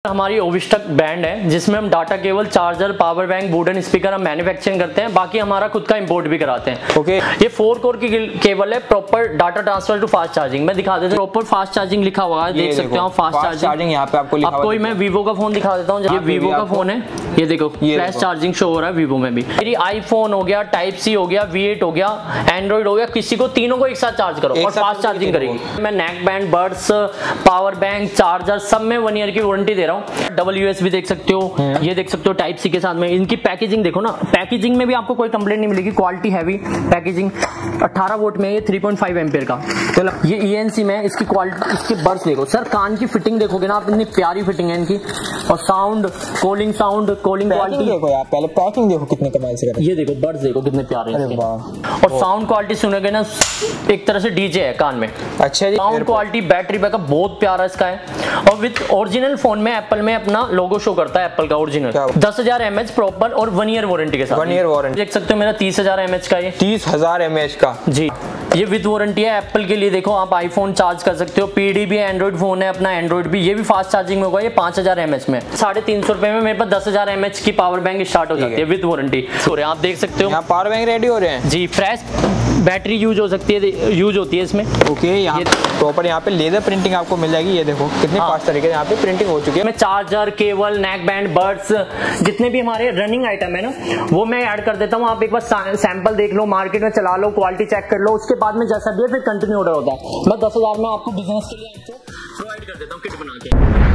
हमारी ओविस्टक ब्रांड है जिसमें हम data cable, charger, power bank, wooden speaker हम मैन्युफैक्चरिंग करते हैं। बाकी हमारा खुद का इंपोर्ट भी कराते हैं। ओके ये 4 कोर की केबल है, proper data transfer to fast charging. मैं दिखा देता हूँ, प्रॉपर फास्ट चार्जिंग लिखा हुआ है, देख सकते हो फास्ट चार्जिंग। यहाँ पे आपको लिखा हुआ है। मैं वीवो का फोन दिखा देता हूँ। ये वीवो का फोन है, ये देखो फ्लैश चार्जिंग शो हो रहा है वीवो में भी। मेरी आईफोन हो गया, टाइप सी हो गया, V8 हो गया, एंड्रॉइड हो गया, किसी को तीनों को एक साथ चार्ज करो और फास्ट चार्जिंग करेगी। मैं neck band, buds, power bank, charger सब में 1 ईयर की वारंटी दे रहा हूँ। डबल USB देख सकते हो, ये देख सकते हो टाइप सी के साथ में। इनकी पैकेजिंग देखो ना, पैकेजिंग में भी आपको कोई कंप्लेंट नहीं मिलेगी। क्वालिटी हैवी पैकेजिंग, 18 वोल्ट में ये 3.5 एम्पियर का। ये ENC में इसकी क्वालिटी, इसके बर्ड्स देखो सर, कान की फिटिंग देखोगे ना आप, इतनी प्यारी फिटिंग है इनकी। और साउंड, कॉलिंग क्वालिटी देखो यार, पहले पैकिंग देखो कितने कमाल से कर। ये देखो बर्ड्स देखो कितने प्यारे हैं। और साउंड क्वालिटी सुनोगे ना, एक तरह से DJ है कान में। अच्छा जी। साउंड क्वालिटी, बैटरी बैकअप बहुत प्यारा इसका है। और विद ओरिजिनल फोन में एप्पल में अपना लोगो शो करता है, एप्पल का ओरिजिनल। 10,000 mAh प्रॉपर और 1 ईयर वारंटी के साथ। 1 ईयर वारंटी देख सकते हो मेरा 30,000 mAh का, ये 30,000 mAh का जी। ये विद वारंटी है एप्पल के लिए। देखो आप आईफोन चार्ज कर सकते हो, PD भी, एंड्रॉइड फोन है अपना, एंड्रॉइड भी। ये भी फास्ट चार्जिंग में होगा। ये 5,000 mAh में 350 रुपए में मेरे पास 10,000 mAh की पावर बैंक स्टार्ट हो जाती है विद वारंटी। आप देख सकते हो यहाँ पावर बैंक रेडी हो रहे हैं जी। फ्रेश बैटरी यूज हो सकती है, यूज होती है इसमें। ओके, यहाँ प्रॉपर यहाँ पे लेजर प्रिंटिंग आपको मिल जाएगी। ये देखो कितनी फास्ट तरीके से यहाँ पे प्रिंटिंग हो चुकी है। मैं charger, cable, neck band, buds, जितने भी हमारे रनिंग आइटम है ना, वो मैं ऐड कर देता हूँ। आप एक बार सैंपल देख लो, मार्केट में चला लो, क्वालिटी चेक कर लो, उसके बाद में जैसा भी है फिर कंटिन्यू ऑर्डर होता है। मैं 10,000 में आपको बिजनेस के लिए आपको प्रोवाइड कर देता हूँ किट बना के।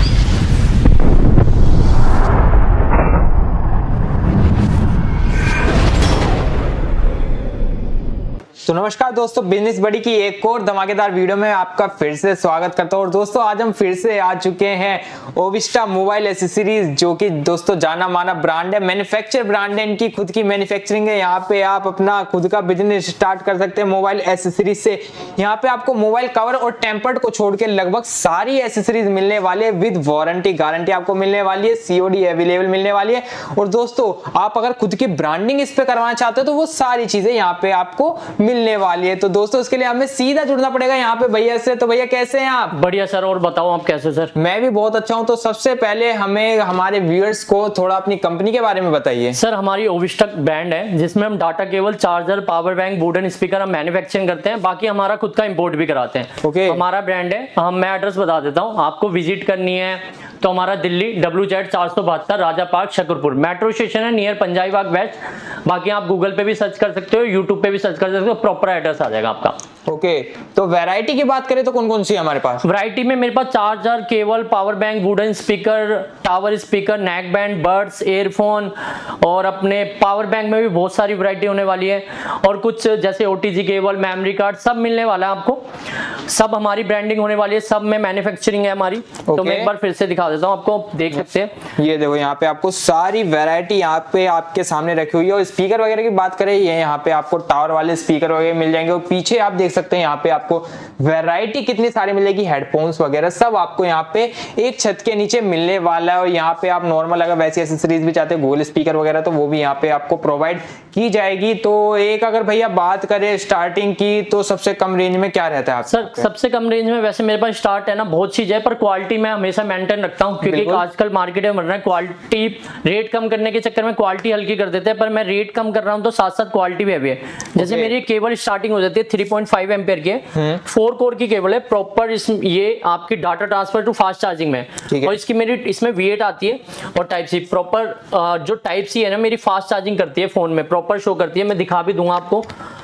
तो नमस्कार दोस्तों, बिजनेस बड़ी की एक और धमाकेदार वीडियो में आपका फिर से स्वागत करता हूं। और दोस्तों आज हम फिर से आ चुके हैं ओविस्टा मोबाइल एसेसरीज, जो कि दोस्तों जाना माना ब्रांड है, मैन्युफैक्चर ब्रांड है, इनकी खुद की मैन्युफैक्चरिंग है। यहाँ पे आप अपना खुद का बिजनेस स्टार्ट कर सकते हैं मोबाइल एसेसरीज से। यहाँ पे आपको मोबाइल कवर और टेम्पर्ड को छोड़ के लगभग सारी एसेसरीज मिलने वाली है विद वारंटी, गारंटी आपको मिलने वाली है, COD अवेलेबल मिलने वाली है। और दोस्तों आप अगर खुद की ब्रांडिंग इस पे करवाना चाहते हो तो वो सारी चीजें यहाँ पे आपको मिलने वाली है। तो दोस्तों उसके लिए हमें सीधा जुड़ना पड़ेगा यहाँ पे भैया से। तो भैया कैसे हैं आप? बढ़िया सर, और बताओ आप कैसे सर? मैं भी बहुत अच्छा हूँ। तो सबसे पहले हमें हमारे व्यूअर्स को थोड़ा अपनी कंपनी के बारे में बताइए। सर हमारी ओविस्टक ब्रांड है जिसमें हम data cable, charger, power bank, wooden speaker हम मैन्युफैक्चरिंग करते हैं। बाकी हमारा खुद का इंपोर्ट भी कराते हैं। ओके, हमारा ब्रांड है। मैं एड्रेस बता देता हूँ, आपको विजिट करनी है तो हमारा Delhi WZ 472 Raja Park, Shakarpur metro station है, नियर पंजाबी बाग वेस्ट। बाकी आप गूगल पे भी सर्च कर सकते हो, यूट्यूब पे भी सर्च कर सकते हो, प्रॉपर एड्रेस आ जाएगा आपका। ओके, तो वैरायटी की बात करें तो कौन कौन सी है हमारे पास? वैरायटी में मेरे पास charger, cable, power bank, wooden speaker, tower speaker, neck band, buds, earphone, और अपने पावर बैंक में भी बहुत सारी वैरायटी होने वाली है। और कुछ जैसे OTG केबल, मेमोरी कार्ड सब मिलने वाला है आपको। सब हमारी ब्रांडिंग होने वाली है, सब में मैन्युफैक्चरिंग है हमारी। तो मैं एक बार फिर से दिखा देता हूँ आपको, देख सकते हैं। ये देखो यहाँ पे आपको सारी वैरायटी यहाँ पे आपके सामने रखी हुई है। और स्पीकर वगैरह की बात करें, ये यहाँ पे आपको टावर वाले स्पीकर वगैरह मिल जाएंगे। और पीछे आप देख सकते हैं यहाँ पे आपको वैरायटी कितनी सारी मिलेगी, हेडफोन्स वगैरह सब आपको यहाँ पे एक छत के नीचे मिलने वाला है। और यहाँ पे आप नॉर्मल अगर वैसी एसेसरीज भी चाहते हैं, गूगल स्पीकर वगैरह, तो वो भी यहाँ पे आपको प्रोवाइड की जाएगी। तो एक अगर भैया बात करें स्टार्टिंग की, तो सबसे कम रेंज में क्या रहता है आप? सर सबसे कम रेंज में वैसे मेरे पास स्टार्ट है ना बहुत चीज है, पर क्वालिटी मैं हमेशा मेंटेन रखता हूँ। क्योंकि आजकल मार्केट में बढ़ रहा है क्वालिटी, रेट कम करने के चक्कर में क्वालिटी हल्की कर देते हैं, पर मैं रेट कम कर रहा हूँ तो साथ साथ क्वालिटी भी है। जैसे मेरी केबल स्टार्टिंग हो जाती है 3.5 एम्पियर के, 4 कोर की केबल है प्रॉपर। ये आपकी data transfer to fast charging में, और इसकी मेरी इसमें V8 आती है और टाइप सी प्रॉपर। जो टाइप सी है ना मेरी फास्ट चार्जिंग करती है, फोन में प्रॉपर शो करती है। मैं दिखा भी दूंगा आपको।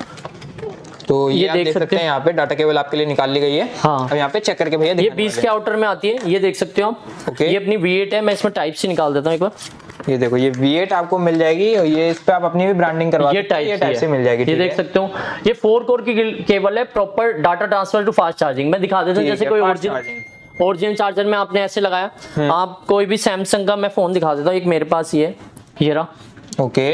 तो ये आप देख सकते हैं यहाँ पे डाटा केबल आपके लिए निकाल ली गई है। हाँ, अब यहाँ पे चेक करके भैया ये 20 के आउटर में आती है, ये देख सकते हो आप। ओके, ये अपनी V8 है। मैं इसमें टाइप सी निकाल देता हूँ एक बार। ये देखो ये V8 आपको मिल जाएगी। और ये इस पे आप अपनी भी ब्रांडिंग करवा सकते हैं, ये टाइप से मिल जाएगी। ये देख सकते हो ये 4 कोर की केबल है, proper data transfer to fast charging. मैं दिखा देता हूँ, जैसे कोई ओरिजिनल चार्जर में आपने ऐसे लगाया, आप कोई भी सैमसंग का मैं फोन दिखा देता हूँ, एक मेरे पास ही है, ये रहा। ओके,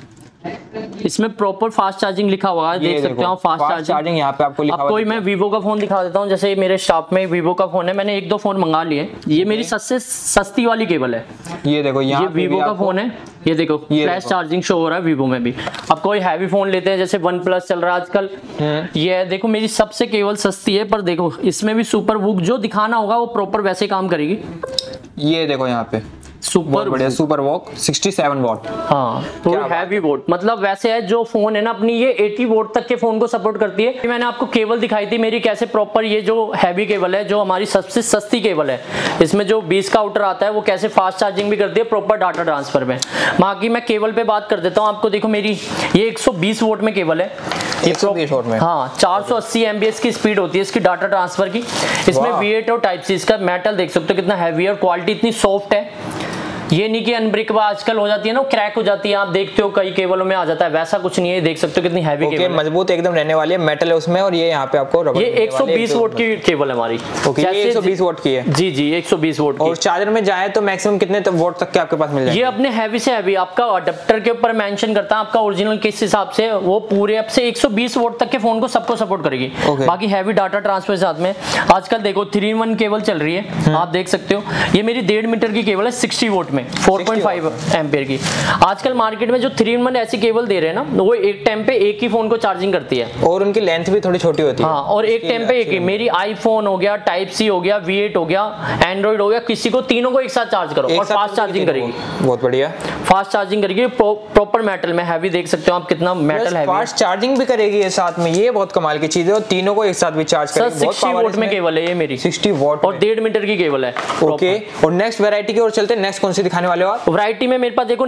इसमें प्रॉपर फास्ट चार्जिंग लिखा हुआ है, देख सकते हो फास्ट चार्जिंग यहाँ पे आपको लिखा हुआ है। कोई मैं वीवो का फोन दिखा देता हूँ, जैसे मेरे शॉप में वीवो का फोन है, मैंने 1-2 फोन मंगा लिए। ये मेरी सबसे सस्ती वाली केबल है। ये देखो ये वीवो का फोन है, ये देखो फ्लैश चार्जिंग शो हो रहा है वीवो में भी। अब कोई हैवी फोन लेते हैं, जैसे OnePlus चल रहा है आजकल, ये देखो मेरी सबसे केबल सस्ती है, पर देखो इसमें भी सुपर बुक जो दिखाना होगा वो प्रॉपर वैसे काम करेगी। ये देखो यहाँ पे सुपर बढ़िया सुपर वॉक 67 वॉट। हाँ तो हैवी वोट, मतलब वैसे है जो फोन है ना अपनी ये 80 वोट तक के फोन को सपोर्ट करती है। मैंने आपको केबल दिखाई थी मेरी कैसे प्रॉपर, ये जो हैवी केबल है जो हमारी सबसे सस्ती केबल है, इसमें जो 20 का आउटर आता है वो कैसे फास्ट चार्जिंग भी करती है प्रॉपर डाटा ट्रांसफर में। बाकी मैं केबल पे बात कर देता हूँ आपको। देखो मेरी ये 120 वोट में केबल है, 120 वोट में। हाँ 480 एमबीएस की स्पीड होती है इसकी डाटा ट्रांसफर की। इसमें V8 और टाइप सी, इसका मेटल देख सकते हो कितना हैवी है और क्वालिटी इतनी सॉफ्ट है। ये नहीं कि अनब्रेकेबल आजकल हो जाती है ना, क्रैक हो जाती है, आप देखते हो कई केबलों में आ जाता है, वैसा कुछ नहीं है। देख सकते हो कितनी हैवी केबल है, मजबूत एकदम रहने वाली है, मेटल है उसमें। और ये यहाँ पे आपको रबर, ये 120 वोट की केबल है हमारी। ओके, ये 120 वोट की है। जी 120 वोट की। और चार्जर में जाए तो मैक्सिमम कितने वोट तक के आपके पास मिल जाएगा? ये अपने हैवी से हैवी आपका अडेप्टर के ऊपर मेंशन करता है आपका ओरिजिनल किस हिसाब से, वो पूरे अब से 120 वोट तक के फोन को सबको सपोर्ट करेगी। बाकी हैवी डाटा ट्रांसफर साथ में आजकल देखो 3-in-1 केबल चल रही है, आप देख सकते हो। ये मेरी 1.5 मीटर की केबल है 60 वोट में 4.5 एम्पियर की। आजकल मार्केट में जो 3-in-1 ऐसी केबल दे रहे हैं ना, वो एक टाइम पे एक ही फोन को चार्जिंग करती है और उनकी लेंथ भी थोड़ी छोटी होती है। हाँ, और एक टाइम पे एक ही। मेरी आईफोन हो गया, टाइप सी हो गया, V8 हो गया, एंड्रॉइड हो गया, किसी को तीनों को एक साथ चार्ज करो और फास्ट चार्जिंग करेगी। बहुत बढ़िया फास्ट चार्जिंग करेगी, प्रॉपर मेटल में हैवी, देख सकते हो आप कितना मेटल हैवी, फास्ट चार्जिंग भी करेगी ये साथ में। ये बहुत कमाल की चीज है और तीनों को एक साथ भी चार्ज करेगी। 60 वोट में केबल है ये मेरी, 60 वोट और 1.5 मीटर की केबल है। ओके, और नेक्स्ट वैरायटी की ओर चलते हैं। नेक्स्ट कौन सी दिखाने वाले हो आप? वैरायटी में मेरे पास देखो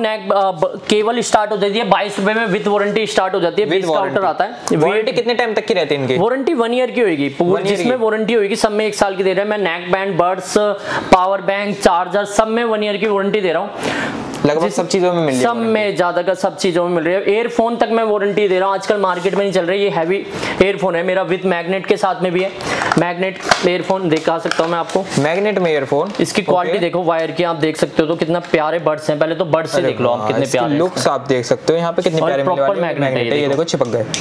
केबल स्टार्ट हो जाती है 22 रुपए में, विद वारंटी स्टार्ट हो जाती है। 20 का आउटर आता है। वारंटी कितने टाइम तक की रहती है इनकी? वारंटी 1 ईयर की होगी, जिसमें वारंटी होगी सब में 1 साल की दे रहे हैं। मैं neck band, buds, power bank, charger सब में 1 ईयर की वारंटी दे रहा हूँ। लगभग सब चीजों में मिल रही है, सब में ज्यादातर सब चीजों में मिल रही है। एयरफोन तक मैं वारंटी दे रहा हूँ, आजकल मार्केट में नहीं चल रही। ये हैवी एयरफोन है मेरा, विद मैग्नेट के साथ में भी है। मैग्नेट एयरफोन दिखा सकता हूँ मैं आपको, मैग्नेट में एयरफोन। इसकी क्वालिटी देखो वायर की, आप देख सकते हो तो कितना प्यारे बड्स हैं। पहले तो बड्स से देख लो आप कितने प्यारे लुक्स आप देख सकते हो यहाँ पे कितने प्यारे मिलने वाले हैं। मैग्नेट है, ये देखो चिपक गए,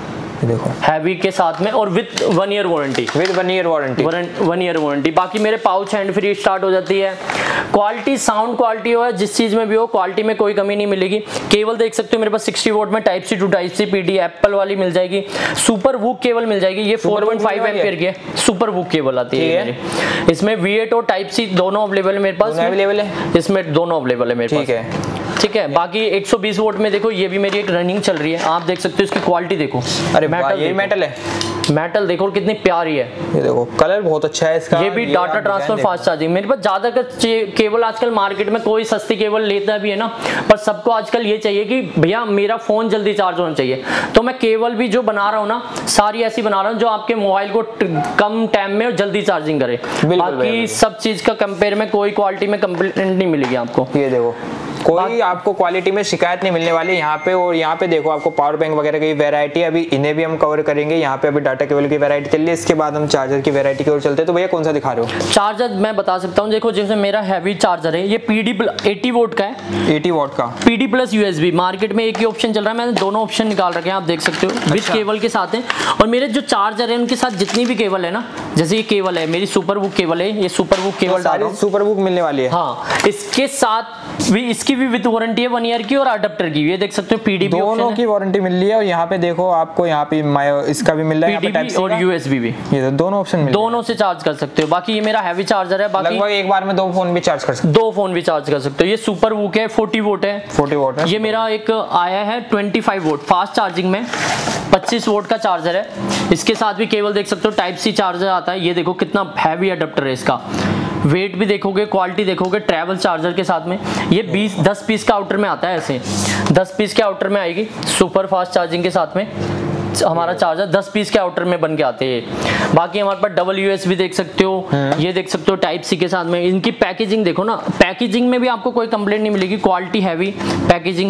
देखो हैवी के साथ में और with 1 year warranty, with 1 year warranty, 1 year warranty. बाकी मेरे पाउच हैंड फ्री स्टार्ट हो जाती है। क्वालिटी, साउंड क्वालिटी हो, जिस चीज में भी हो, क्वालिटी में कोई कमी नहीं मिलेगी। केबल देख सकते हो मेरे पास 60 वोट में type C to type C PD Apple वाली मिल जाएगी। सुपर वूक केबल मिल जाएगी, ये 4.5 एम्पियर की है, सुपर वूक केबल आती है। इसमें V8 और टाइप सी दोनों अवेलेबल है मेरे पास, अवेलेबल है इसमें दोनों अवेलेबल है मेरे पास। ठीक है, बाकी 120 वोट में देखो ये भी मेरी एक रनिंग चल रही है, आप देख सकते हो इसकी क्वालिटी देखो। अरे मेटल, ये मेटल है, मेटल देखो कितनी प्यारी है। ये देखो कलर बहुत अच्छा है इसका। ये भी डाटा ट्रांसफर फास्ट चार्जिंग। मेरे पास ज्यादातर केबल आजकल मार्केट में कोई सस्ती केबल लेता भी है ना, पर सबको आजकल ये चाहिए कि भैया मेरा फोन जल्दी चार्ज होना चाहिए। तो मैं केबल भी जो बना रहा हूँ ना, सारी ऐसी बना रहा हूँ जो आपके मोबाइल को कम टाइम में जल्दी चार्जिंग करे। बाकी सब चीज का कंपेयर में कोई क्वालिटी में कंप्लेंट नहीं मिलेगी आपको। ये देखो कोई आपको क्वालिटी में शिकायत नहीं मिलने वाली यहाँ पे। और यहाँ पे देखो आपको पावर बैंक वगैरह की वैरायटी, अभी इन्हें भी हम कवर करेंगे। यहाँ पे अभी डाटा केबल की वैरायटी चल रही है, इसके बाद हम चार्जर की वैरायटी की ओर चलते हैं। तो भैया कौन सा दिखा रहे हो? चार्जर मैं बता सकता हूँ, देखो जैसे मेरा हैवी चार्जर है, ये PD 80 वोट का है, 80 वोट का PD प्लस USB। मार्केट में एक ही ऑप्शन चल रहा है, मैंने दोनों ऑप्शन निकाल रखे हैं, आप देख सकते हो। विद केबल के साथ है। और मेरे जो चार्जर है उनके साथ जितनी भी केबल है ना, जैसे ये केबल है मेरी सुपर वूक केबल है, ये सुपर वूक केबल डाल रहा हूं, सुपर वूक मिलने वाली है। हाँ, इसके साथ भी इसकी भी विद वारंटी है 1 ईयर की, और अडेप्टर की। ये देख सकते हो PD दोनों की वारंटी मिल रही है। और यहाँ पे देखो आपको यहाँ पे इसका भी मिल रहा है, PD और USB भी, ये तो दोनों ऑप्शन मिल, दोनों से चार्ज कर सकते हो। बाकी ये मेरा हैवी चार्जर है, बाकी लगभग एक बार में 2 फोन भी चार्ज कर सकते हो, 2 फोन भी चार्ज कर सकते हो। ये सुपर वूक है, 40 वोट है, 40 वोट है। ये मेरा एक आया है 25 वोट फास्ट चार्जिंग में, 25 वोट का चार्जर है। इसके साथ भी केबल देख सकते हो, टाइप सी चार्जर आता है। ये देखो कितना हैवी अडेप्टर है इसका, वेट भी देखोगे, क्वालिटी देखोगे, ट्रैवल चार्जर के साथ में। ये 10 पीस का आउटर में आता है, ऐसे 10 पीस के आउटर में आएगी सुपर फास्ट चार्जिंग के साथ में। हमारा चार्जर 10 पीस के आउटर में बन के आते हैं। बाकी हमारे पास डबल USB देख सकते हो, ये देख सकते हो टाइप सी के साथ में। इनकी पैकेजिंग देखो ना, पैकेजिंग में भी आपको कोई कंप्लेंट नहीं मिलेगी, क्वालिटी हैवी पैकेजिंग।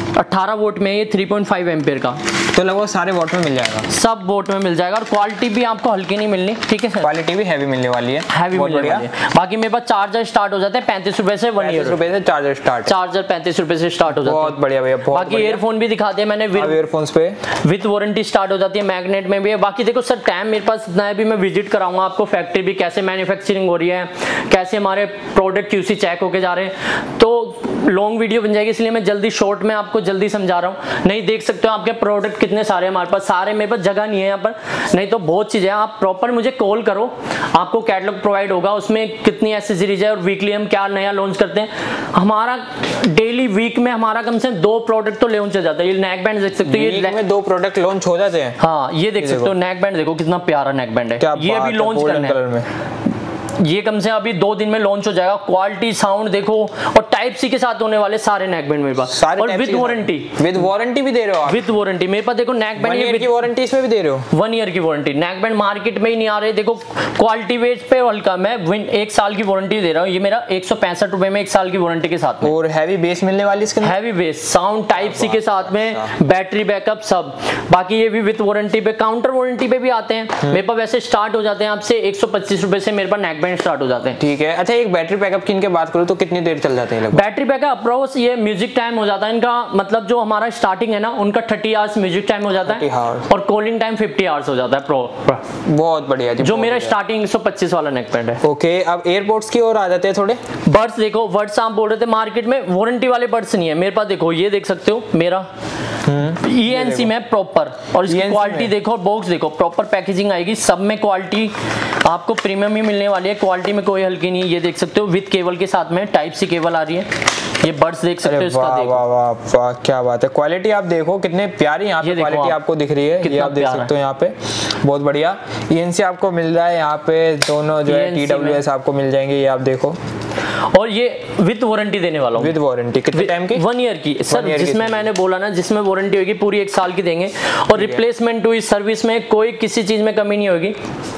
18 वोट में ये 3.5 एम्पियर का, तो लगभग सारे वोट में मिल जाएगा, सब वोट में मिल जाएगा। और क्वालिटी भी आपको हल्की नहीं मिलनी, ठीक है सर, क्वालिटी भी हैवी मिलने वाली है, हैवी मिलने वाली है। बाकी मेरे पास चार्जर स्टार्ट हो जाते हैं 35 रुपए से, 1 ईयर रुपए से चार्जर स्टार्ट, चार्जर 35 रुपए से स्टार्ट हो जाता है। बहुत बढ़िया भैया, बहुत बाकी ईयरफोन भी दिखाते हैं मैंने, ईयरफोन्स पे विद वारंटी स्टार्ट हो जाती है, मैग्नेट में भी है। बाकी देखो सर टाइम मेरे पास इतना है, भी मैं विजिट कराऊंगा आपको फैक्ट्री भी, कैसे मैन्युफैक्चरिंग हो रही है, कैसे हमारे प्रोडक्ट क्यूसी चेक होके जा रहे हैं। तो लॉन्ग वीडियो बन जाएगी, इसलिए मैं जल्दी शॉर्ट में आपको जल्दी समझा रहा हूँ। नहीं देख सकते हो आपके प्रोडक्ट कितने सारे हमारे पास, सारे मेरे पास जगह नहीं है यहाँ पर, नहीं तो बहुत चीज़ें हैं। आप प्रॉपर मुझे कॉल करो, आपको कैटलॉग प्रोवाइड होगा, उसमें कितनी एसेसरीज है और वीकली हम क्या नया लॉन्च करते हैं। हमारा डेली वीक में हमारा कम से कम 2 प्रोडक्ट तो लॉन्च हो जाता है। ये नेक बैंड देख सकते हो, ये में 2 प्रोडक्ट लॉन्च हो जाते हैं। हाँ ये देख सकते हो, नेक बैंड देखो कितना प्यारा नेक बैंड है, ये अभी लॉन्च करना है। ये कम से अभी 2 दिन में लॉन्च हो जाएगा। क्वालिटी साउंड देखो, और टाइप सी के साथ होने वाले सारे नेक बैंड मेरे पास, और विद वारंटी। विद वारंटी भी दे रहे हो आप? विद वारंटी मेरे पास देखो नेक बैंड, 1 ईयर की वारंटी इसमें भी दे रहे हो? 1 ईयर की वारंटी। नेक बैंड मार्केट में ही नहीं आ रहे, देखो क्वालिटी वेट पे हल्का, मैं 1 साल की वारंटी दे रहा हूँ। ये मेरा 165 रुपए में 1 साल की वारंटी के साथ में। और हैवी बेस मिलने वाली इसके? Heavy bass, sound type C के साथ में, बैटरी बैकअप सब। बाकी ये भी विद वारंटी पे, काउंटर वारंटी पे भी आते हैं मेरे पास। वैसे स्टार्ट हो जाते हैं आपसे 125 रुपए से मेरे पास नेक बैंड स्टार्ट हो जाते हैं। ठीक है। अच्छा एक बैटरी बैकअप की इनके बात करूं तो कितनी देर चल जाते हैं लगभग? बैटरी बैकअप अप्रोच ये म्यूजिक टाइम हो जाता है इनका, मतलब जो हमारा स्टार्टिंग है ना उनका 30 आवर्स म्यूजिक टाइम हो जाता है, और कॉलिंग टाइम 50 आवर्स हो जाता है। बहुत बढ़िया जी, जो मेरा स्टार्टिंग 125 वाला नेक बैंड है। ओके, अब एयरपोर्ट्स की ओर आ जाते हैं थोड़े। बड्स देखो, बड्स आप बोल रहे थे मार्केट में वारंटी वाले बड्स नहीं है मेरे पास। देखो ये देख सकते हो मेरा ENC में प्रॉपर, और इसकी क्वालिटी देखो, बॉक्स देखो, प्रॉपर पैकेजिंग आएगी, सब में क्वालिटी आपको प्रीमियम ही मिलने वाली है, क्वालिटी में कोई हल्की नहीं। ये देख सकते हो विद केबल के साथ में टाइप सी केबल आ रही है। ये बड्स देख सकते हो, इसका देखो, वाह वाह वाह क्या बात है। क्वालिटी आप देखो कितने प्यारी यहाँ पे क्वालिटी आपको दिख रही है, ये आप देख सकते हो यहाँ पे, बहुत बढ़िया। ENC आपको मिल रहा है यहाँ पे, दोनों जो है TWS आपको मिल जाएंगे, ये आप देखो। और ये विद वारंटी देने वाला हूँ। विद वारंटी कितने टाइम की? 1 ईयर की सर, जिसमें मैंने बोला ना, जिसमें वारंटी होगी पूरी 1 साल की देंगे, और रिप्लेसमेंट टू इस सर्विस में कोई किसी चीज में कमी नहीं होगी।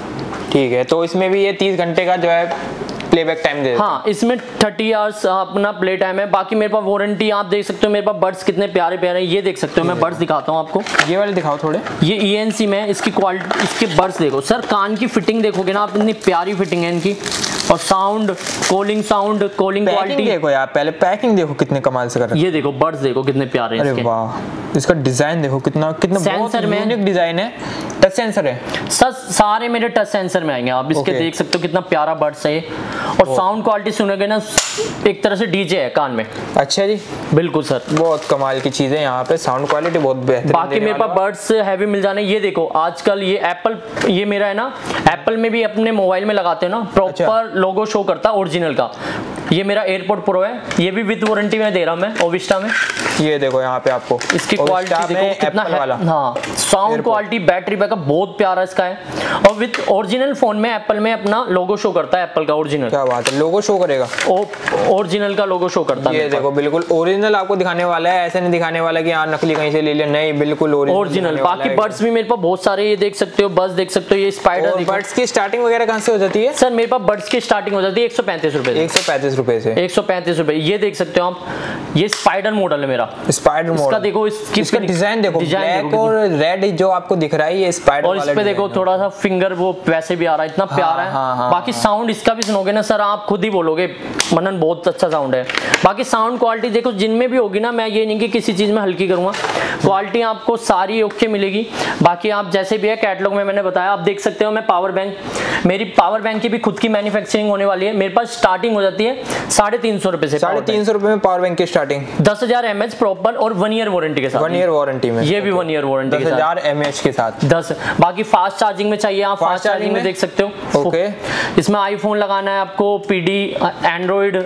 ठीक है, तो इसमें भी ये 30 घंटे का जो है प्लेबैक टाइम दे। हाँ, इसमें 30 आवर्स अपना प्ले टाइम है। बाकी मेरे पास वारंटी आप देख सकते हो, मेरे पास बड्स कितने प्यारे प्यारे हैं, ये देख सकते हो। मैं बड्स दिखाता हूँ आपको, ये वाले दिखाओ थोड़े। ये ENC में इसकी क्वालिटी, इसके बड्स देखो सर, कान की फिटिंग देखोगे ना आप, इतनी प्यारी फिटिंग है इनकी, और साउंड, कॉलिंग क्वालिटी देखो यार, पहले पैकिंग देखो कितने कमाल से कर रहे हैं। ये देखो बड्स देखो कितने प्यारे हैं इसके। अरे वाह, इसका डिजाइन देखो कितना सेंसर में यूनिक डिजाइन है। टच सेंसर है सर, सारे मेरे टच सेंसर में आएंगे। आप इसके देख सकते हो कितना प्यारा बड्स है ये, और साउंड क्वालिटी सुनोगे ना, एक तरह से DJ है कान में। अच्छा जी, बिल्कुल सर, बहुत कमाल की चीज है यहाँ पे, साउंड क्वालिटी बहुत बेहतरीन। बाकी मेरे पास बड्स हैवी मिल जाने। ये देखो आजकल ये एप्पल, ये मेरा है ना, एप्पल में भी अपने मोबाइल में लगाते हो ना, प्रॉपर लोगो शो करता है ओरिजिनल का। ये मेरा एयरपोर्ट प्रो है, ये भी विद वारंटी में दे रहा हूं मैं ओविस्टा में। ये देखो यहाँ पे आपको इसकी क्वालिटी देखो कितना है, हाँ, साउंड क्वालिटी, बैटरी बैकअप बहुत प्यारा इसका है, और विद ओरिजिनल फोन में एप्पल में अपना लोगो शो करता है, एप्पल का ओरिजिनल। क्या बात है, लोगो शो करेगा? ओरिजिनल का लोगो शो करता है। ये देखो बिल्कुल ओरिजिनल आपको दिखाने वाला है, ऐसे नहीं दिखाने वाला कि हाँ नकली कहीं से ले लिया, नहीं, बिल्कुल ओरिजिनल। बाकी बड्स भी मेरे पास बहुत सारे, ये देख सकते हो, बस देख सकते हो, ये स्पाइडर। बड्स की स्टार्टिंग वगैरह कहां से हो जाती है सर? मेरे पास बड्स की स्टार्टिंग हो जाती है 135 रुपए से। 135 रुपए से? 135 रुपए। ये देख सकते हो आप, ये स्पाइडर मॉडल है मेरा। स्पाइडर मॉडल, इसका देखो, इसका डिजाइन देखो, ब्लैक और रेड जो आपको दिख रहा है, ये स्पाइडर। और इस पे देखो थोड़ा सा फिंगर वो वैसे भी आ रहा है, इतना प्यारा है। बाकी साउंड इसका भी सुनोगे ना सर, आप खुद ही बोलोगे मनन बहुत अच्छा साउंड है। बाकी साउंड क्वालिटी देखो जिनमें भी होगी ना, मैं ये नहीं कि किसी चीज में हल्की करूंगा, क्वालिटी आपको सारी ओके मिलेगी। बाकी आप जैसे भी है कैटलॉग में मैंने बताया, आप देख सकते हो। मैं पावर बैंक, मेरी पावर बैंक की भी खुद की मैन्युफैक्चरिंग होने वाली है। मेरे पास स्टार्टिंग हो जाती है 350 रुपए से। 350 रुपए में पावर बैंक की स्टार्टिंग, 10,000 mAh प्रॉपर, और 1 ईयर वारंटी के साथ। 1 ईयर वारंटी में, ये भी 1 ईयर वारंटी के साथ, 10,000 mAh के साथ 10। बाकी फास्ट चार्जिंग में चाहिए, आप फास्ट चार्जिंग में देख सकते हो। ओके, इसमें आईफोन लगाना है आपको, PD, एंड्रॉइड,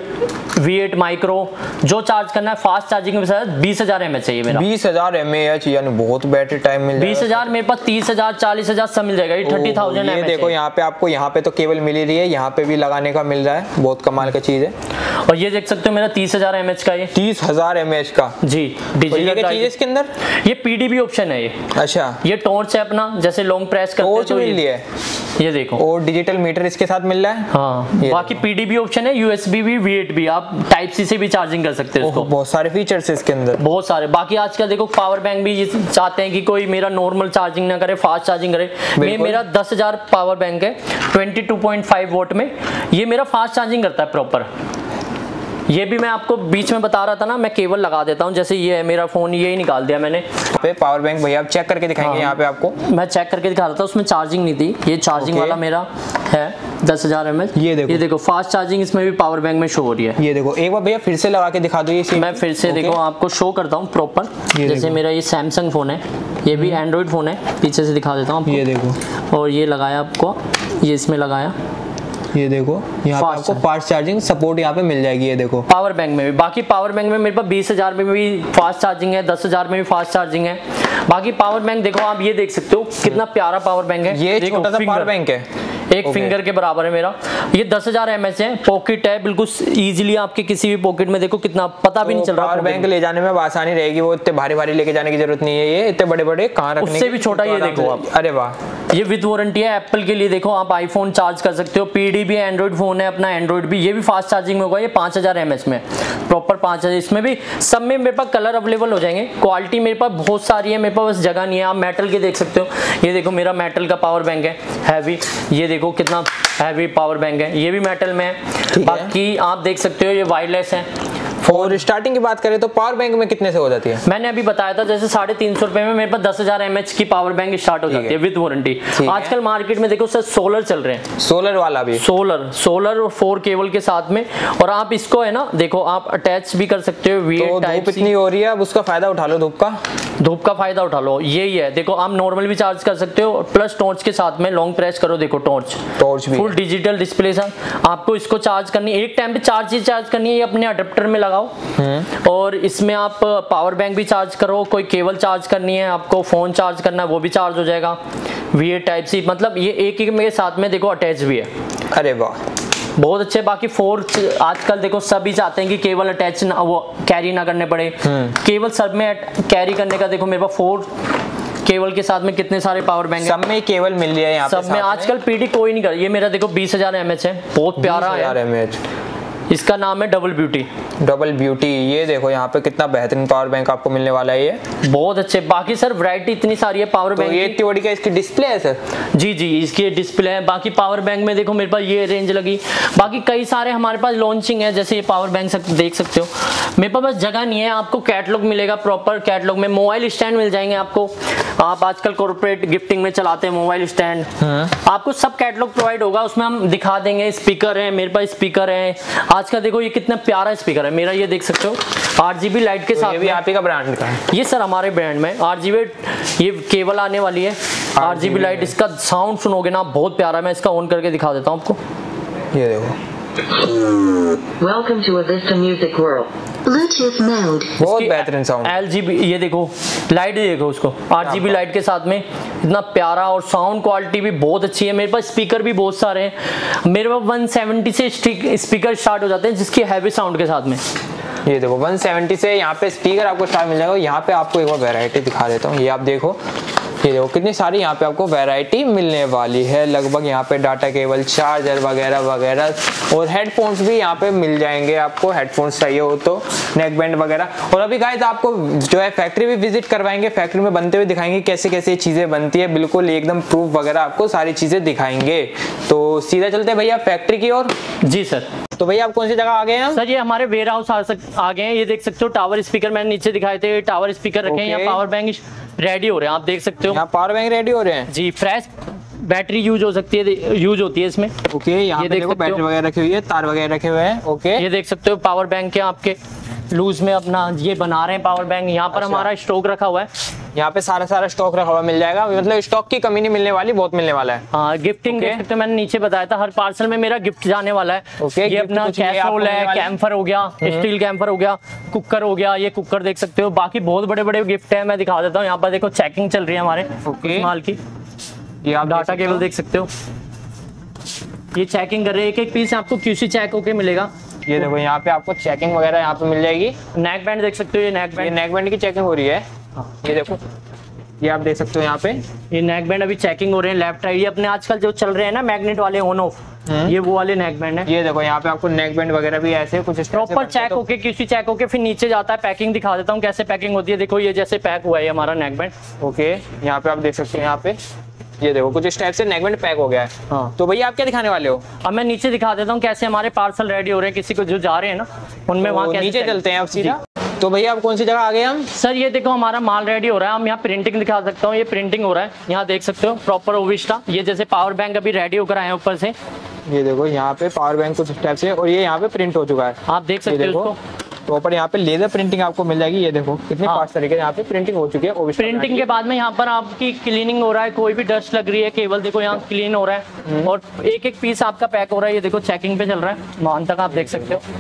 V8 माइक्रो, जो चार्ज करना है फास्ट चार्जिंग में 20,000 mAh चाहिए मेरा। 20,000 mAh, यानी बहुत बैटरी टाइम मिल जाएगा। 20,000 मेरे पास 30,000 40,000 सब मिल जाएगा। ये 30,000 mAh। ये देखो यहाँ पे आपको, यहाँ पे तो केबल मिल रही है, यहाँ पे भी लगाने का मिल रहा है, बहुत कमाल का चीज है। और ये देख सकते हो मेरा 30,000 mAh का, ये 30,000 mAh का जी। डिजिटल चीज इसके अंदर, ये PDB ऑप्शन है ये। अच्छा, ये टॉर्च है अपना, जैसे लॉन्ग प्रेस करते हैं तो ये देखो, और डिजिटल मीटर इसके साथ मिल रहा है। हाँ, बाकी PDB ऑप्शन है, USB भी, V8 भी, आप टाइप C से भी चार्जिंग कर सकते हैं इसको। बहुत सारे फीचर्स है इसके अंदर, बहुत सारे। बाकी आजकल देखो पावर बैंक भी चाहते हैं कि कोई मेरा नॉर्मल चार्जिंग ना करे, फास्ट चार्जिंग करे। मेरा 10,000 पावर बैंक है 22.5 वोल्ट में, ये मेरा फास्ट चार्जिंग करता है प्रॉपर। ये भी मैं आपको बीच में बता रहा था ना, मैं केबल लगा देता हूँ। जैसे ये है मेरा फोन, ये ही निकाल दिया मैंने। पे पावर बैंक भैया आप चेक करके दिखाएंगे यहाँ पे आपको। मैं चेक करके दिखा रहा था, उसमें चार्जिंग नहीं थी। ये चार्जिंग वाला मेरा है 10,000 mAh। ये देखो फास्ट चार्जिंग इसमें भी पावर बैंक में शो हो रही है। ये देखो एक बार भैया फिर से लगा के दिखा दो। ये मैं फिर से देखो आपको शो करता हूँ प्रॉपर। जैसे मेरा ये सैमसंग फोन है, ये भी एंड्रॉइड फोन है, पीछे से दिखा देता हूँ आपको। ये देखो, और ये लगाया आपको, ये इसमें लगाया, ये देखो यहाँ पे आपको फास्ट चार्जिंग सपोर्ट यहाँ पे मिल जाएगी। ये देखो पावर बैंक में भी, बाकी पावर बैंक में मेरे पास 20,000 में भी फास्ट चार्जिंग है, 10,000 में भी फास्ट चार्जिंग है। बाकी पावर बैंक देखो आप, ये देख सकते हो कितना प्यारा पावर बैंक है। ये छोटा सा पावर बैंक है, एक फिंगर के बराबर है मेरा। ये 10,000 mAh है, पॉकेट है, बिल्कुल इजीली आपके किसी भी पॉकेट में देखो कितना पता भी नहीं चल रहा। पावर बैंक ले जाने में आसानी रहेगी, वो इतने भारी भारी लेके जाने की जरूरत नहीं है। ये इतने बड़े बड़े कहाँ रखने, उससे भी छोटा ये देखो आप। अरे वाह, ये विद वारंटी है एप्पल के लिए। देखो आप आईफोन चार्ज कर सकते हो, पीडी भी एंड्रॉइड फोन है अपना, एंड्रॉइड भी। ये भी फास्ट चार्जिंग में होगा। ये 5,000 mAh में, प्रॉपर 5,000। इसमें भी सब में मेरे पास कलर अवेलेबल हो जाएंगे। क्वालिटी मेरे पास बहुत सारी है, मेरे पास बस जगह नहीं है। आप मेटल के देख सकते हो, ये देखो मेरा मेटल का पावर बैंक है हैवी। ये देखो कितना हैवी पावर बैंक है, ये भी मेटल में है। बाकी आप देख सकते हो ये वायरलेस है। और स्टार्टिंग की बात करें तो पावर बैंक में कितने से हो जाती है? मैंने अभी बताया था, जैसे 350 रुपए में मेरे पास 10,000 mAh की पावर बैंक स्टार्ट हो जाती है विद वारंटी। आजकल मार्केट में देखो सर सोलर चल रहे हैं, सोलर वाला भी, सोलर और 4 केबल के साथ में। और आप इसको है ना देखो आप अटैच भी कर सकते हो। तो धूप इतनी हो रही है, अब उसका फायदा उठा लो, धूप का फायदा उठा लो। यही है, देखो आप नॉर्मल भी चार्ज कर सकते हो, प्लस टॉर्च के साथ में लॉन्ग प्रेस करो, देखो टॉर्च भी फुल डिजिटल डिस्प्ले से। आपको इसको चार्ज करनी है, एक टाइम पे चार्ज करनी है, ये अपने अडेप्टर में लगाओ। और इसमें आप पावर बैंक भी चार्ज करो, कोई केबल चार्ज करनी है आपको, फोन चार्ज करना है वो भी चार्ज हो जाएगा। V8 Type-C, मतलब ये एक ही में साथ में देखो अटैच भी है। अरे वाह, बहुत अच्छे। बाकी 4 आजकल देखो सभी चाहते हैं कि केबल अटैच ना, वो कैरी ना करने पड़े। केबल सब में कैरी करने का देखो मेरे पास 4 केबल के साथ में कितने सारे पावर बैंक सब में केबल मिल रही है यहाँ पे। सब में आजकल पीडी कोई नहीं कर। ये मेरा देखो 20,000 mAh है, बहुत प्यारा है। इसका नाम है डबल ब्यूटी। ये देखो यहाँ पे कितना बेहतरीन पावर बैंक आपको मिलने वाला है, ये बहुत अच्छे। बाकी सर वैरायटी इतनी सारी है पावर बैंक। ये इतनी बड़ी का इसकी डिस्प्ले है सर? जी इसकी डिस्प्ले है। बाकी पावर बैंक में देखो मेरे पास ये रेंज लगी। बाकी कई सारे हमारे पास लॉन्चिंग है, जैसे ये पावर बैंक देख सकते हो। मेरे पास बस जगह नहीं है, आपको कैटलॉग मिलेगा, प्रॉपर कैटलॉग में मोबाइल स्टैंड मिल जाएंगे आपको। आप आजकल कॉर्पोरेट गिफ्टिंग में चलाते हैं मोबाइल स्टैंड, आपको सब कैटलॉग प्रोवाइड होगा, उसमें हम दिखा देंगे। स्पीकर है मेरे पास, स्पीकर है आज का, देखो ये कितना प्यारा स्पीकर है मेरा, ये देख सकते हो 8GB लाइट के साथ। ये भी आप ही का ब्रांड का है? ये सर हमारे ब्रांड में 8GB ये केबल आने वाली है, 8GB लाइट। इसका साउंड सुनोगे ना बहुत प्यारा, मैं इसका ऑन करके दिखा देता हूँ आपको। ये देखो, Welcome to Avista Music World. Bluetooth mode. बहुत बेहतरीन साउंड। LGB, ये देखो लाइट देखो उसको, 8GB लाइट के साथ में इतना प्यारा, और साउंड क्वालिटी भी बहुत अच्छी है। मेरे पास स्पीकर भी बहुत सारे हैं, मेरे पास 170 से स्पीकर स्टार्ट हो जाते हैं, जिसकी हैवी साउंड के साथ में। ये देखो 170 से यहाँ पे स्पीकर आपको स्टार्ट मिल जाएगा। यहाँ पे आपको एक बार वैरायटी दिखा देता हूँ, ये आप देखो, ये देखो कितनी सारी यहाँ पे आपको वैरायटी मिलने वाली है। लगभग यहाँ पे डाटा केबल, चार्जर वगैरह वगैरह, और हेडफोन्स भी यहाँ पे मिल जाएंगे आपको। हेडफोन्स चाहिए हो तो, नेक बैंड वगैरह। और अभी गाइस आपको जो है फैक्ट्री भी विजिट करवाएंगे, फैक्ट्री में बनते हुए दिखाएंगे कैसे कैसे चीजें बनती है, बिल्कुल एकदम प्रूफ वगैरह आपको सारी चीजें दिखाएंगे। तो सीधा चलते हैं भैया फैक्ट्री की ओर। जी सर। तो भैया आप कौन सी जगह आ गए हैं? सर ये हमारे वेयर हाउस आ गए हैं। ये देख सकते हो टावर स्पीकर मैंने नीचे दिखाए थे, टावर स्पीकर रखे हैं। यहाँ पावर बैंक रेडी हो रहे हैं, आप देख सकते हो। यहाँ पावर बैंक रेडी हो रहे हैं जी। फ्रेश बैटरी यूज होती है इसमें। ओके, यहाँ पे देखो बैटरी वगैरह रखी हुई है, तार वगैरह रखे हुए हैं। ओके, ये देख सकते हो पावर बैंक के आपके लूज में अपना ये बना रहे हैं पावर बैंक। यहाँ पर हमारा स्टॉक रखा हुआ है, यहाँ पे सारा स्टॉक रखा हुआ मिल जाएगा। मतलब स्टॉक की कमी नहीं मिलने वाली, बहुत मिलने वाला है। हाँ, गिफ्टिंग देख सकते हो, मैंने नीचे बताया था हर पार्सल में मेरा गिफ्ट जाने वाला है। ये अपना कैसरोल है, कैम्फर हो गया, स्टील कैम्फर हो गया, कुकर हो गया, ये कुकर देख सकते हो। बाकी बहुत बड़े बड़े गिफ्ट है, मैं दिखा देता हूँ। यहाँ पर देखो चेकिंग चल रही है हमारे माल की। ये आप डाटा केबल देख सकते हो, ये चेकिंग कर रहे हैं, एक पीस आपको QC चेक होके मिलेगा। ये देखो यहाँ पे आपको चेकिंग वगैरह यहाँ पे मिल जाएगी। नेक बैंड देख सकते हो, ये नेक बैंड की चेकिंग हो रही है। ये देखो, ये आप देख सकते हो यहाँ पे ये नेक बैंड अभी चेकिंग हो रहे हैं लेफ्ट राइट। ये अपने आजकल जो चल रहे हैं ना मैग्नेट वाले ऑन ऑफ, ये वो वाले नेक बैंड है। ये देखो यहाँ पे आपको नेक बैंड वगैरह भी ऐसे कुछ प्रॉपर चेक होके QC चेक होके फिर नीचे जाता है। पैकिंग दिखा देता हूँ कैसे पैकिंग होती है। देखो ये जैसे पैक हुआ है हमारा नेक बैंड। ओके, यहाँ पे आप देख सकते हैं, यहाँ पे ये देखो कुछ इस टाइप से नेकबैंड पैक हो गया है। हाँ। तो भैया आप क्या दिखाने वाले हो? अब मैं नीचे दिखा देता हूँ कैसे हमारे पार्सल रेडी हो रहे हैं, किसी को जो जा रहे हैं ना उनमें वहाँ कैसे नीचे चलते हैं अब सीधा। तो भैया आप कौन सी जगह आ गए हम? सर ये देखो हमारा माल रेडी हो रहा है। हम यहाँ प्रिंटिंग दिखा सकता हूँ, ये प्रिंटिंग हो रहा है, यहाँ देख सकते हो प्रॉपर ओविस्टा। ये जैसे पावर बैंक अभी रेडी होकर आए हैं ऊपर से, ये देखो यहाँ पे पावर बैंक कुछ इस टाइप से, और ये यहाँ पे प्रिंट हो चुका है, आप देख सकते हो उसको। प्रॉपर यहाँ पे लेजर प्रिंटिंग आपको मिल जाएगी। ये देखो कितने हाँ। फास्ट तरीके से यहाँ पे प्रिंटिंग हो चुकी है। प्रिंटिंग के बाद में यहाँ पर आपकी क्लीनिंग हो रहा है, कोई भी डस्ट लग रही है केवल देखो यहाँ क्लीन हो रहा है, और एक एक पीस आपका पैक हो रहा है। ये देखो चेकिंग पे चल रहा है, मान तक आप देख सकते हो।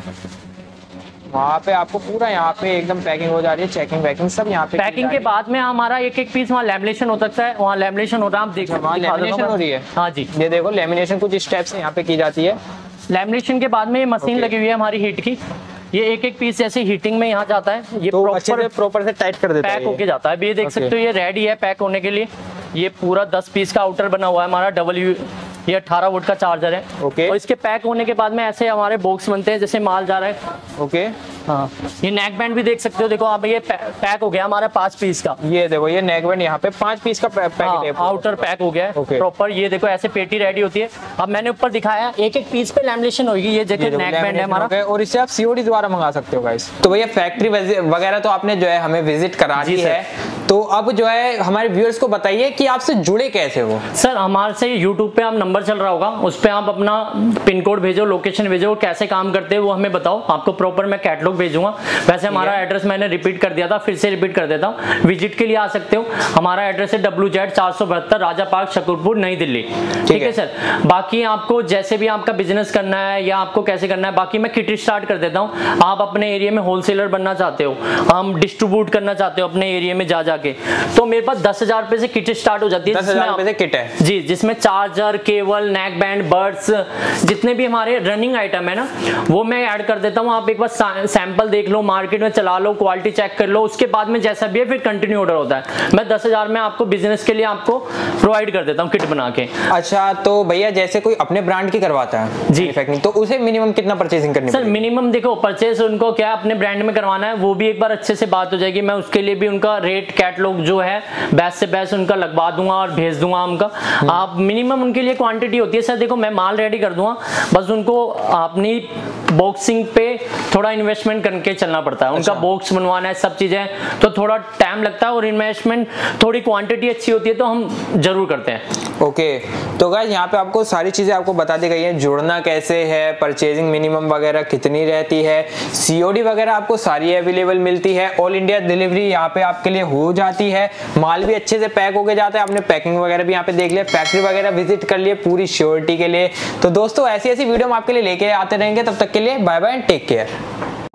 वहाँ पे आपको पूरा यहाँ पे एकदम पैकिंग हो जा रही है, चेकिंग वैकिंग सब यहाँ पे। पैकिंग के बाद में हमारा एक एक पीस वहाँ लेमिनेशन हो सकता है, वहाँ लेमिनेशन हो रहा है, आप देख सकते हो। लेमिनेशन हो रही है। हाँ जी, ये देखो लेमिनेशन कुछ इस टाइप से यहाँ पे की जाती है। लेमिनेशन के बाद में ये मशीन लगी हुई है हमारी हीट की, ये एक एक पीस जैसे हीटिंग में यहाँ जाता है, ये तो प्रॉपर से टाइट कर देता है, पैक होके जाता है। अभी ये देख सकते हो ये रेडी है पैक होने के लिए। ये पूरा 10 पीस का आउटर बना हुआ है हमारा डब्ल्यू, ये 18 वोल्ट का चार्जर है। ओके। और इसके पैक होने के बाद में ऐसे हमारे बॉक्स बनते हैं जैसे माल जा रहा है। ओके। हाँ, ये नेक बैंड भी देख सकते हो, देखो आप ये पैक हो गया हमारा 5 पीस का। ये देखो ये नेक बैंड यहाँ पे 5 पीस का पैकेट है, आउटर पैक हो गया है प्रॉपर। ये देखो ऐसे पेटी रेडी होती है। अब मैंने ऊपर दिखाया एक एक पीस पे लैमिनेशन होगी। ये देखो नेक बैंड है हमारा, और इससे आप सीओडी द्वारा मंगा सकते हो गाइस। तो भैया फैक्ट्री वगैरह तो आपने जो है हमें विजिट करा दी है, तो अब जो है हमारे व्यूअर्स को बताइए कि आपसे जुड़े कैसे हो। सर हमारे से यूट्यूब पे आप नंबर चल रहा होगा, उस पे आप अपना पिन कोड भेजो, लोकेशन भेजो, कैसे काम करते हैं वो हमें बताओ, आपको प्रॉपर मैं कैटलॉग भेजूंगा। वैसे हमारा एड्रेस मैंने रिपीट कर दिया था, फिर से रिपीट कर देता हूँ, विजिट के लिए आ सकते हो। हमारा एड्रेस है WZ 472 राजा पार्क शकरपुर नई दिल्ली। ठीक है सर। बाकी आपको जैसे भी आपका बिजनेस करना है या आपको कैसे करना है, बाकी मैं किट स्टार्ट कर देता हूँ। आप अपने एरिया में होलसेलर बनना चाहते हो, हम डिस्ट्रीब्यूट करना चाहते हो अपने एरिया में जा जाके, तो मेरे पास 10,000 रुपए से किट स्टार्ट हो जाती है। 10,000 रुपए से किट है जी, जिसमें charger, cable, neck band, buds, जितने भी हमारे रनिंग आइटम है ना वो मैं ऐड कर देता हूँ। आप एक बार सैंपल देख लो, मार्केट में चला लो, क्वालिटी चेक कर लो, उसके बाद में जैसा भी है फिर कंटिन्यू ऑर्डर होता है। मैं 10,000 में आपको बिजनेस के लिए आपको प्रोवाइड कर देता हूँ किट बना के। अच्छा, तो भैया जैसे कोई अपने ब्रांड की करवाता है जी, तो उसे मिनिमम कितना परचेसिंग करनी सर? मिनिमम देखो परचेस उनको क्या अपने ब्रांड में करवाना है वो भी एक बार अच्छे से बात हो जाएगी। मैं उसके लिए भी उनका रेट कैटलॉग जो है बेस्ट से बेस्ट उनका लगवा दूंगा और भेज दूंगा उनका। आप मिनिमम उनके लिए क्वांटिटी होती है सर, देखो मैं माल रेडी कर दूंगा, बस उनको अपनी बॉक्सिंग पे थोड़ा इन्वेस्टमेंट करके चलना पड़ता है। उनका बॉक्स बनवाना है, सब चीजें, तो थोड़ा टाइम लगता है और इन्वेस्टमेंट, थोड़ी क्वांटिटी अच्छी होती है तो हम जरूर करते हैं। ओके, तो गाइस यहाँ पे आपको सारी चीजें आपको बता दी गई है, जुड़ना कैसे है, परचेजिंग मिनिमम वगैरह कितनी रहती है, सीओडी वगैरह आपको सारी अवेलेबल मिलती है, ऑल इंडिया डिलीवरी यहाँ पे आपके लिए हो जाती है, माल भी अच्छे से पैक होके जाता है। आपने पैकिंग वगैरह भी यहाँ पे देख लिया, फैक्ट्री वगैरह विजिट कर लिए पूरी श्योरिटी के लिए। तो दोस्तों ऐसी ऐसी वीडियो हम आपके लिए लेके आते रहेंगे, तब तक के लिए bye bye and take care.